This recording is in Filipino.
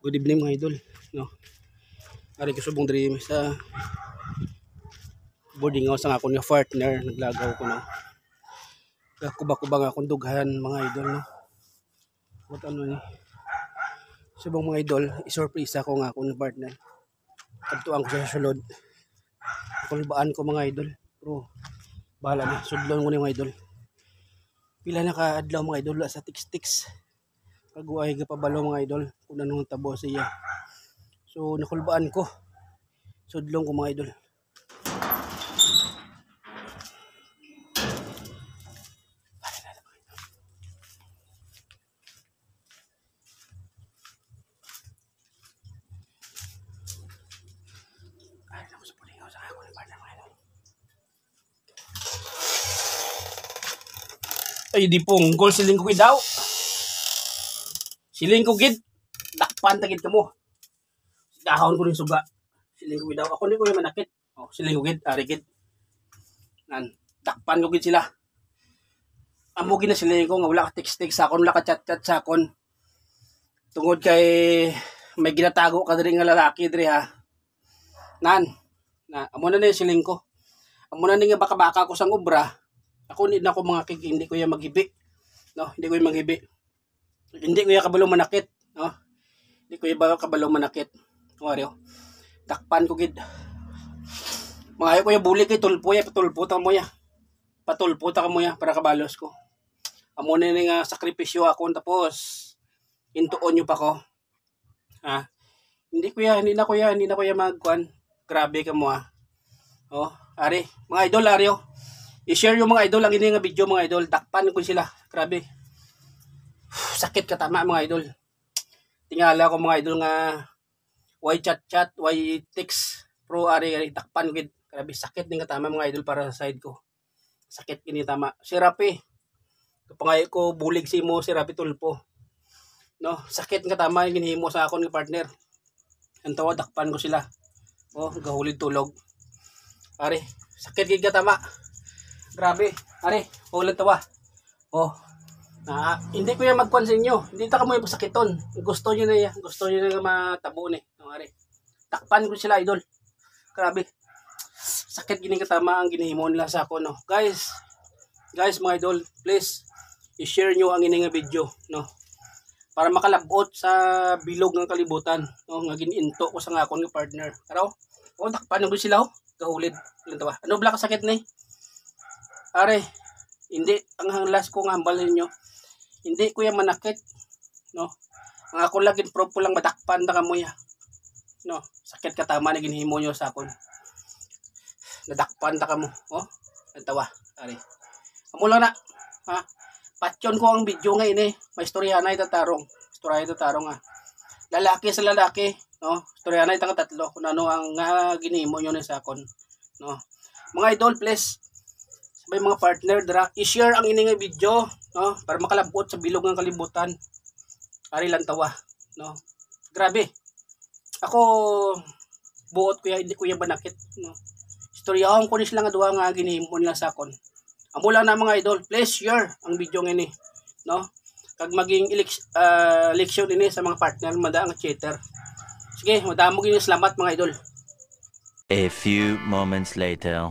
Good evening mga idol, no. Ari ko subong diri sa boarding house ang ako ni partner, naglagaw ko no. Kubak-kubang akong dughan mga idol no. What ano ni? Subong mga idol, i-surprise ako nga ako ni partner. Kadtuan ko sa sulod. Kulbaan ko mga idol. Pero bahala na, sudlon ko ni mga idol. Pila na ka adlaw mga idol sa tiks-tiks. Pag-uay ka pabalo mga idol kung anong tabo siya. So nakulbaan ko. Sudlong ko mga idol. Ay di punggol siling ko daw. Siling ko gid. Dakpan tagid kamo. Dahon ko rin suga. Siling ko daw. Ako ni ko yung manakit. Oh, siling ko gid, ari gid. Nan, dakpan ko gid sila. Amo gid na siling ko nga wala ka text-text sa akon, wala ka chat-chat sa akon. Tungod kay may ginatago ka diri nga lalaki diri ha. Nan, na amo na ni siling ko. Amo na ni nga baka-baka ko sang obra. Ako hindi na ako mga kig, hindi ko yung maghibi. No, hindi ko yung maghibi. Hindi ko yung kabalong manakit, no. Hindi ko yung kabalong manakit. Wario. Takpan ko gid. Mga ko yung buli kay tulpo ya, patulpo ta mo ya. Patulpo ta mo ya para kabalos ko. Amo na ni nga sakripisyo ako tapos intuon nyo pa ko. Ha. Hindi na ko ya magkuan. Grabe ka mo ha. Oh, ari, mga idol aryo. I-share yung mga idol ang ini nga video mga idol. Takpan ko sila. Grabe. Sakit ka tama mga idol. Tingala ko mga idol nga why chat, why text. Pro ari takpan ko. Grabe sakit din ka tama mga idol para sa side ko. Sakit kini tama. Si Rapi. Kapangay ko bulig si mo si Rapi tulpo. No, sakit nga tama yung ginhimo sa akon nga partner. Antawa dakpan ko sila. Oh, gahulid tulog. Ari, sakit gid ka tama. Grabe, ari, ulit tawa. Oh, hindi ko yan magkuhan sa inyo. Hindi ta ka mo yung pasakiton. Gusto nyo na yan. Gusto nyo na matabo ni. Ari, takpan ko sila, idol. Grabe. Sakit gini katama ang ginihimo nila sa ako, no. Guys, mga idol, please, i-share nyo ang ini nga video, no. Para makalabot sa bilog ng kalibutan, no. Nga gininto ko sa nga akong partner. Pero, oh, takpan ko sila, oh. Gahulid. Ano bala kasakit na eh? Are, hindi, ang last kong hambal ninyo, hindi ko yan manakit, no. Ang ako laging proof ko lang madakpan na kamo ya. No, sakit katama na ginhimo nyo sa akon. Nadakpan ta kamo, oh. Antawa, are. Amo lang na, ha. Patyon ko ang video nga ini, may istorya na itatarong. Istorya itatarong ha. Lalaki sa lalaki, no. Istorya na itang tatlo, kung ano ang ginhimo nyo na sa akon, no. Mga idol, please, may mga partner dra i-share ang ining video, no, para makalabot sa bilog ng kalibutan. Ari lang tawa, no. Grabe. Ako buot ko ya, hindi ko ya banakit, no. Istoryahon ko ni sila nga duha nga ginhimo nila sa akon. Amo lang na mga idol, please share ang video ngini, no. Kag maging eleksyon ini sa mga partner mada nga cheater. Sige, madamo gyud salamat mga idol. A few moments later.